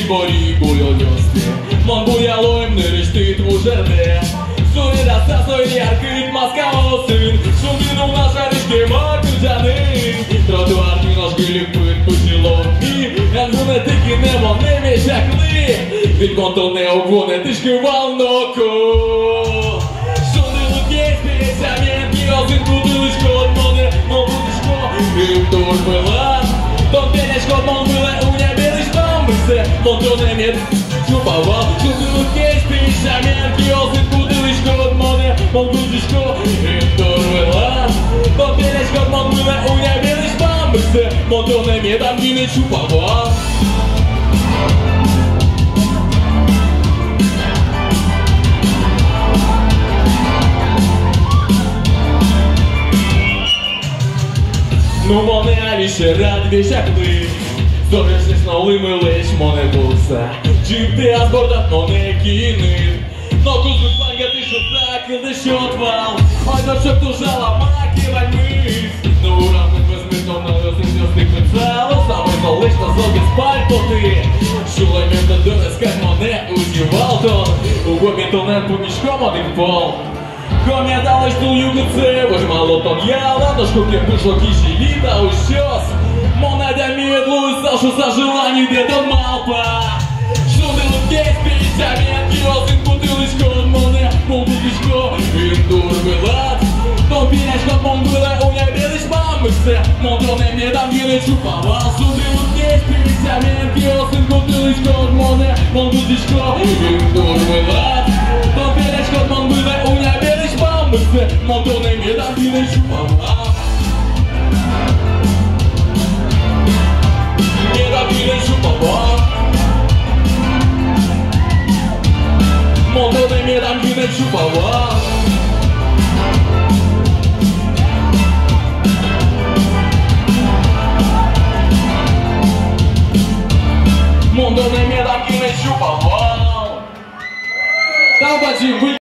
dvori guļojosti. Man buļālojumi nerishtīt u žerdē. Surida sasojni ar kryt maskaosin. Šuminu našarišķi māku džanin. Trotuārki noš gili pūt pusiloni. Янзуне тики немо не мешакли. Ведь контон не угоне тишки волноку. Шунилу кеспи саменки озин кудылышко от моне. Но будышко и тур была. Тон пенешко мон было у не белышко мысе. Монтоне мед чуповал. Шунилу кеспи саменки озин кудылышко от моне. Мон будышко и тур была. Тон пенешко мон было у не белышко мысе. Монтоне мед амгине чуповал. Ну моне авіще радві шакли. Зоришся сновими лиш моне булса. Чим ти азбордат моне кінит. Но кузу планга ти що закиди що твал. Ой до що тужала маки вальмис. Ну уравник безмитом на розум'ястик пицало. Саме то лиш на зоги спаль поти. Шулай мета донескать моне удівал тон. У гомі тонен помішком один пол. Ком'я дали шту югице, бож мало тон яла, до шкурки пишло киші літа ущос. Монада медлу, Сашу за желаний где-то малпа. Шумило кейс, печаменки, озин бутылочко от моне, мол бутылочко, индур вилат. Тон пинячко мон было, у не белыш мамысе, монтоне мне там гилы чуповал. Шумило кейс, печаменки, озин бутылочко от моне, мол бутылочко, индур вилат. Тон пинячко мон было, у не белыш мамысе, монтоне мне там гилы чуповал. Монтоне мне там гилы чуповал. Монтоне мне там гилы чуповал. Там почти